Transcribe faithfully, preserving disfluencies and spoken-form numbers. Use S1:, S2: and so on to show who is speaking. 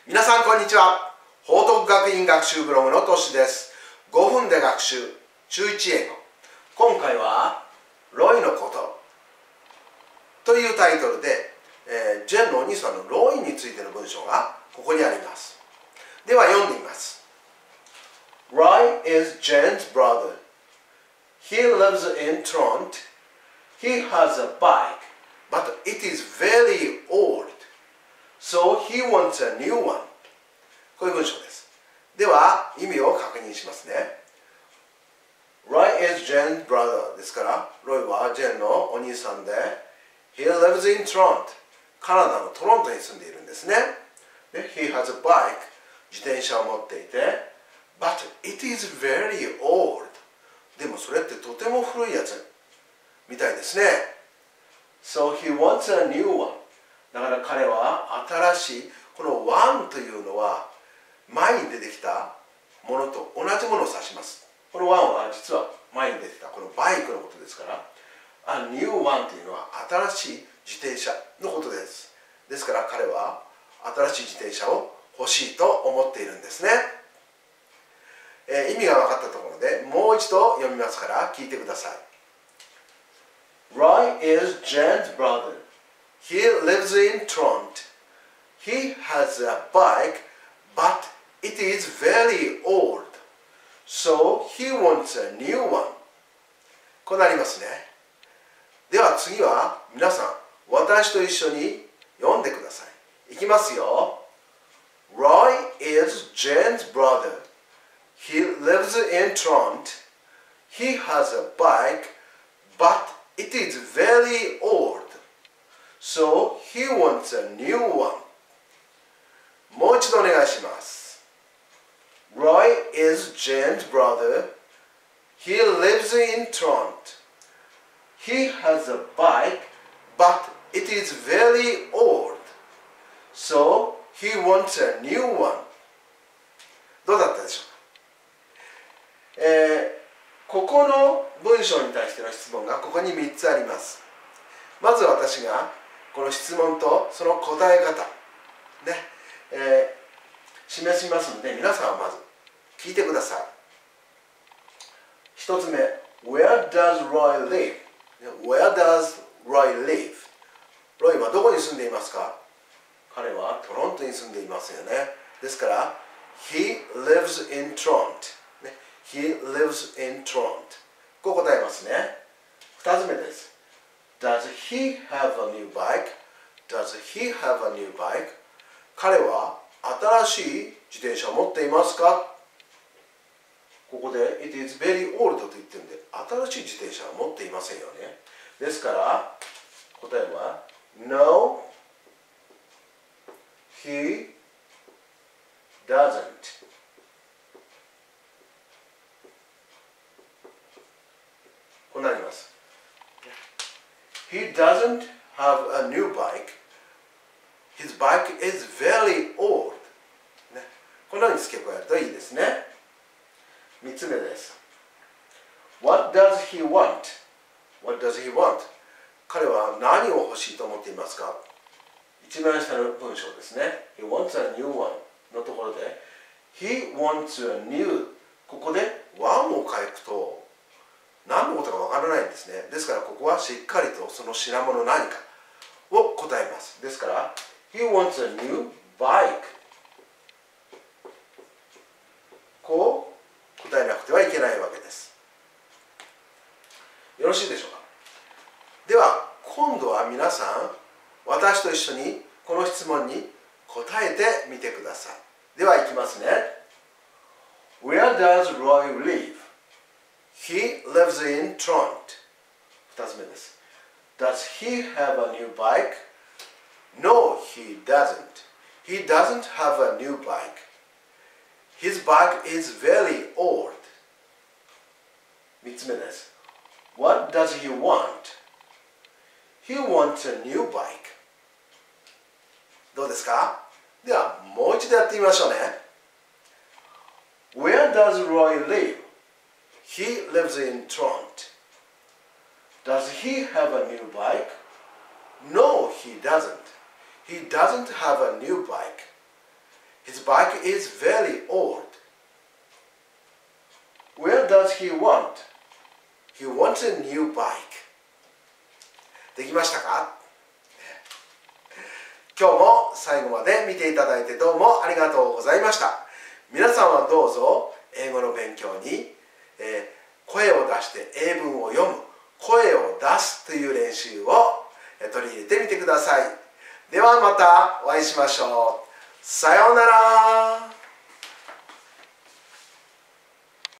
S1: 皆さんこんにちは。報徳学院学習ブログのトシです。ごふんで学習中いち英語。今回はロイのことというタイトルで、えー、ジェンのお兄さんのロイについての文章がここにあります。では読んでみます。Roy is Jen's brother. He lives in Toronto. He has a bike, but it is very old.So he wants a new one. こういう文章です。では、意味を確認しますね。Roy is Jen's brother ですから、ロイはジェンのお兄さんで、He lives in Toronto. カナダのトロントに住んでいるんですね。で、He has a bike. 自転車を持っていて、But it is very old. でもそれってとても古いやつみたいですね。So he wants a new one.だから彼は新しい、このワンというのは前に出てきたものと同じものを指します。このワンは実は前に出てきたこのバイクのことですから、A new one というのは新しい自転車のことです。ですから彼は新しい自転車を欲しいと思っているんですね。えー、意味が分かったところでもう一度読みますから聞いてください。Roy is Jen's brother.He lives in Toronto. He has a bike, but it is very old. So he wants a new one. こうなりますね。では次は皆さん、私と一緒に読んでください。いきますよ。Roy is Jen's brother. He lives in Toronto. He has a bike, but it is very old.So he wants a new one. もう一度お願いします。Roy is Jen's brother. He lives in Toronto. He has a bike, but it is very old. So he wants a new one. どうだったでしょうか。えー、ここの文章に対しての質問がここにみっつあります。まず私がこの質問とその答え方、ねえー、示しますので皆さんはまず聞いてください。一つ目 Where does Roy live? Where does Roy live? ロイはどこに住んでいますか？彼はトロントに住んでいますよね。ですから He lives in Toronto、ね、He lives in Toronto こう答えますね。二つ目です。Does he have a new bike? Does he have a new bike? 彼は新しい自転車を持っていますか？ここで It is very old と言ってるんで新しい自転車は持っていませんよね。ですから答えは No, he doesn't. こうなります。He doesn't have a new bike. His bike is very old. ね、このように付け加えるといいですね。三つ目です。What does he want? What does he want? 彼は何を欲しいと思っていますか？一番下の文章ですね。He wants a new one のところで He wants a new ここで one を書くと何のことかわからないんですね。ですからここはしっかりとその品物何かを答えます。ですから He wants a new bike こう答えなくてはいけないわけです。よろしいでしょうか。では今度は皆さん私と一緒にこの質問に答えてみてください。ではいきますね。Where does Roy live?He lives in Toronto. 二つ目です。Does he have a new bike? No, he doesn't. He doesn't have a new bike. His bike is very old. 三つ目です。What does he want? He wants a new bike. どうですか？ではもう一度やってみましょうね。Where does Roy live?He lives in Toronto. Does he have a new bike? No, he doesn't. He doesn't have a new bike. His bike is very old. Where does he want? He wants a new bike. できましたか？今日も最後まで見ていただいてどうもありがとうございました。皆さんはどうぞ英語の勉強に、えー、声を出して英文を読む、声を出すという練習を取り入れてみてください。ではまたお会いしましょう。さようなら。